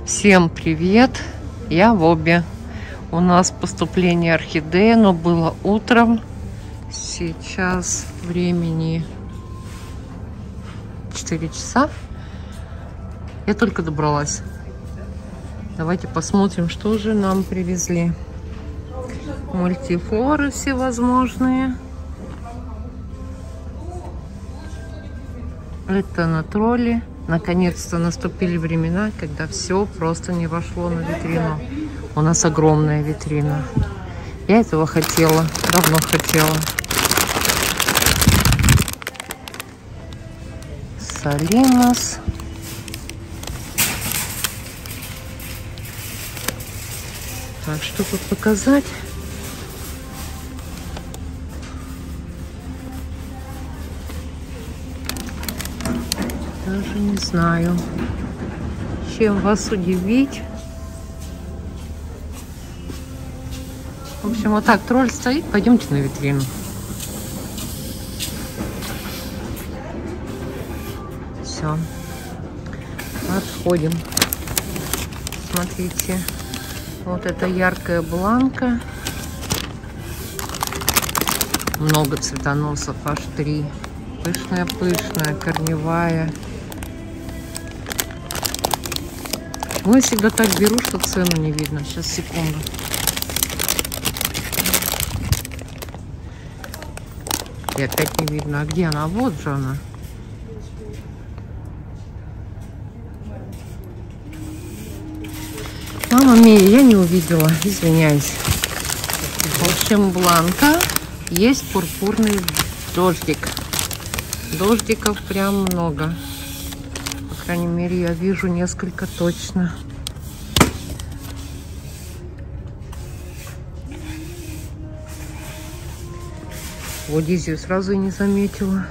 Всем привет! Я в Обе. У нас поступление орхидеи, но было утром. Сейчас времени 4 часа. Я только добралась. Давайте посмотрим, что же нам привезли. Мультифлоры всевозможные. Это на тролли. Наконец-то наступили времена, когда все просто не вошло на витрину. У нас огромная витрина. Я этого хотела, давно хотела. Салинос. Так, что тут показать? Даже не знаю, чем вас удивить. В общем, вот так тролль стоит. Пойдемте на витрину. Все. Отходим. Смотрите. Вот это яркая бланка. Много цветоносов, аж 3. Пышная-пышная, корневая. Ну, я всегда так беру, что цену не видно. Сейчас, секунду. И опять не видно. А где она? Вот же она. Мама мия, я не увидела. Извиняюсь. В общем, бланка. Есть пурпурный дождик. Дождиков прям много. По крайней мере, я вижу несколько точно. Вот Дизию сразу и не заметила.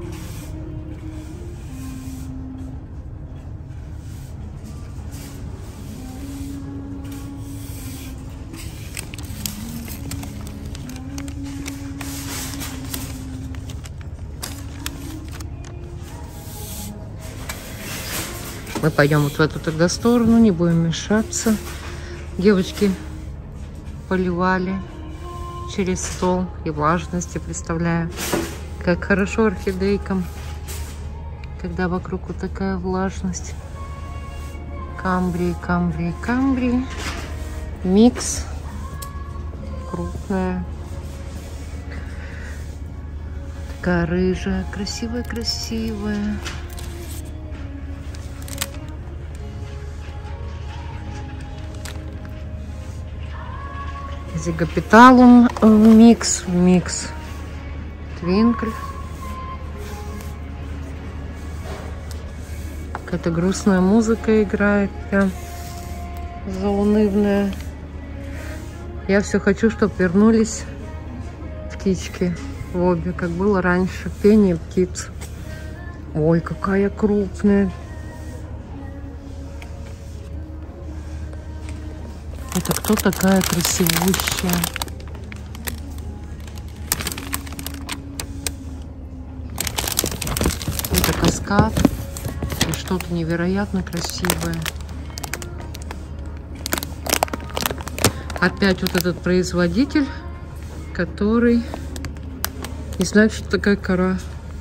Мы пойдем вот в эту тогда сторону, не будем мешаться. Девочки поливали через стол и влажности, представляю, как хорошо орхидейкам, когда вокруг вот такая влажность. Камбрии, камбрии, камбрии. Микс. Крупная. Такая рыжая, красивая-красивая. Зигапиталум микс Твинкль. Какая-то грустная музыка играет, прям заунывная. Я все хочу, чтобы вернулись птички в Обе, как было раньше, пение птиц. Ой, какая крупная. Это кто такая красивущая? Это каскад. И что-то невероятно красивое. Опять вот этот производитель, который не знает, что такая кора.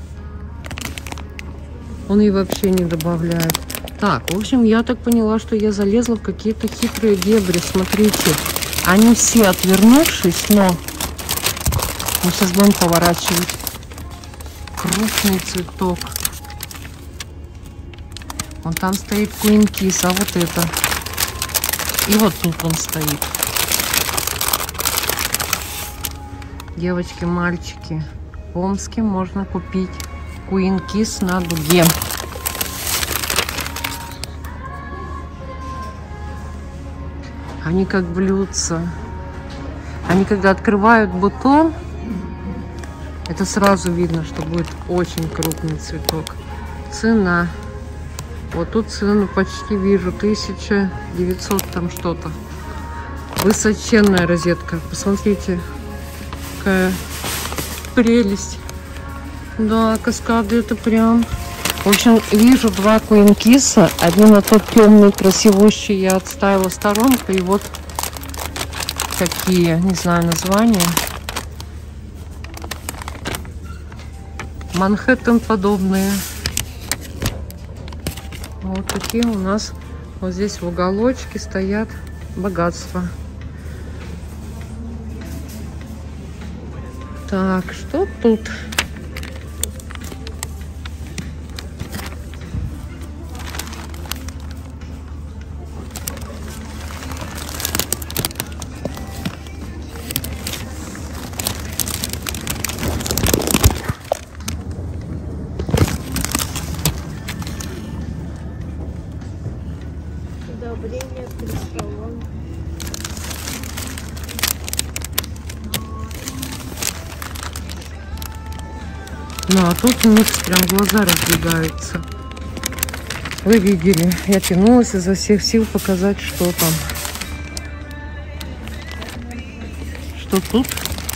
Он ей вообще не добавляет. Так, в общем, я так поняла, что я залезла в какие-то хитрые дебри. Смотрите, они все отвернувшись, но мы сейчас будем поворачивать. Крупный цветок. Вон там стоит Queen Kiss, а вот это. И вот тут он стоит. Девочки, мальчики, в Омске можно купить Queen Kiss на дуге. Они как блюдца. Они когда открывают бутон, это сразу видно, что будет очень крупный цветок. Цена. Вот тут цену почти вижу. 1900 там что-то. Высоченная розетка. Посмотрите, какая прелесть. Да, каскады это прям В общем, вижу два куинкиса. Один тот темный, красивущий, я отставила сторонку. И вот такие, не знаю названия. Манхэттен подобные. Вот такие у нас вот здесь в уголочке стоят богатства. Так, что тут? Удобрение пришло. Ну, а тут у них прям глаза разбегаются. Вы видели, я тянулась изо всех сил показать, что там. Что тут?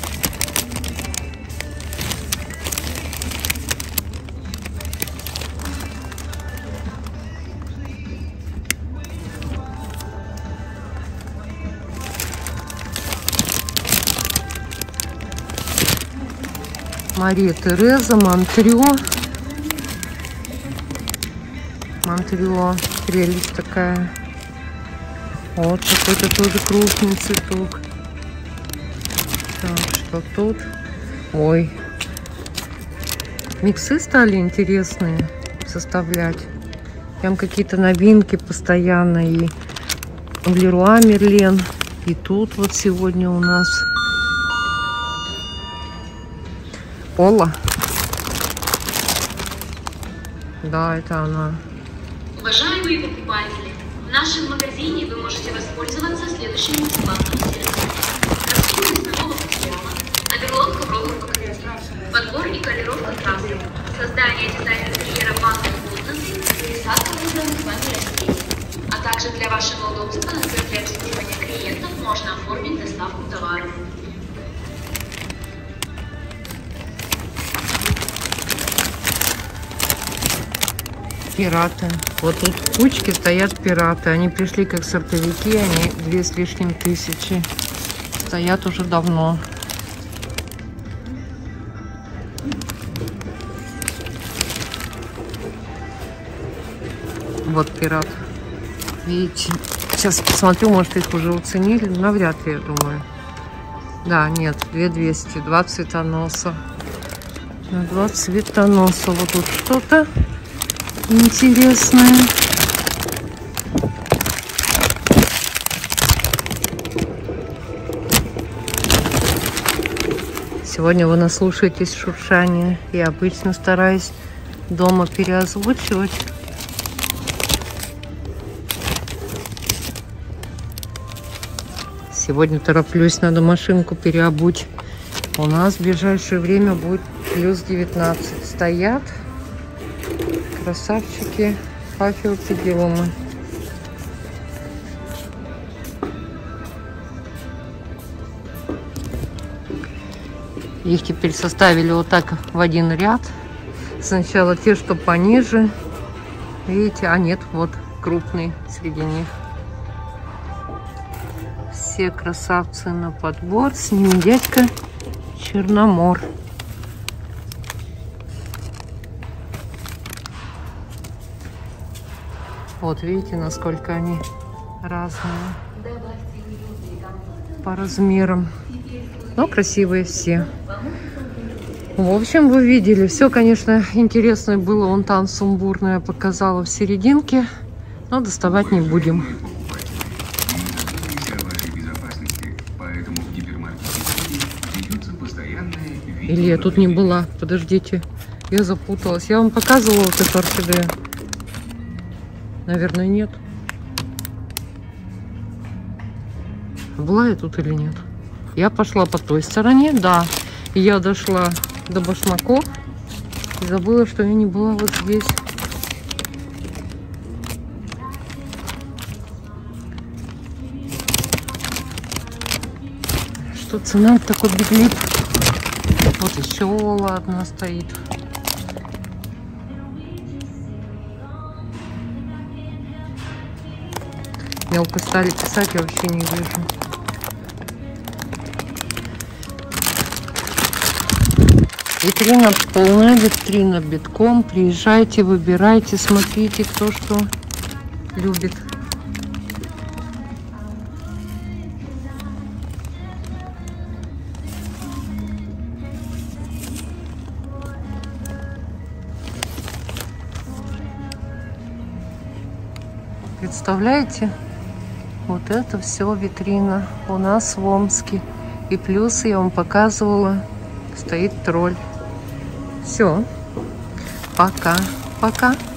Мария Тереза, Монтрё. Монтрё, прелесть такая. Вот какой-то тоже крупный цветок. Так, что тут? Ой. Миксы стали интересные составлять. Прям какие-то новинки постоянно. И в Леруа Мерлен. И тут вот сегодня у нас Ола. Да, это она. Уважаемые покупатели, в нашем магазине вы можете воспользоваться следующим бесплатным сервисом. Рассылка нового материала, оверлок ковровых покрытий, подбор и колировка красок, создание дизайна интерьера ванной комнаты, пересадка выбранных вами растений. А также для вашего удобства на центре обслуживания клиентов можно оформить доставку товаров. Пираты. Вот тут в кучке стоят пираты. Они пришли как сортовики, они 2 с лишним тысячи. Стоят уже давно. Вот пират. Видите? Сейчас посмотрю, может их уже уценили. Навряд ли, я думаю. Да, нет, 2200. 2 цветоноса. 2 цветоноса. Вот тут что-то интересное. Сегодня вы наслушаетесь шуршания. Я обычно стараюсь дома переозвучивать. Сегодня тороплюсь, надо машинку переобуть. У нас в ближайшее время будет плюс 19. Стоят красавчики пафиопедилумы. Их теперь составили вот так в один ряд. Сначала те, что пониже. Видите, а нет, вот крупный среди них. Все красавцы на подбор. С ними дядька Черномор. Вот видите, насколько они разные по размерам. Но красивые все. В общем, вы видели. Все, конечно, интересное было. Вон там сумбурное показала в серединке. Но доставать не будем. Или я тут не была? Подождите. Я запуталась. Я вам показывала вот эту орхидею. Наверное, нет. Была я тут или нет? Я пошла по той стороне, да. И я дошла до башмаков. И забыла, что я не была вот здесь. Что цена такой беглип? Вот еще ладно стоит. Мелко стали писать, я вообще не вижу. Витрина полная, витрина битком. Приезжайте, выбирайте, смотрите, кто что любит. Представляете? Вот это все витрина у нас в Омске. И плюс я вам показывала, стоит тролль. Все. Пока. Пока.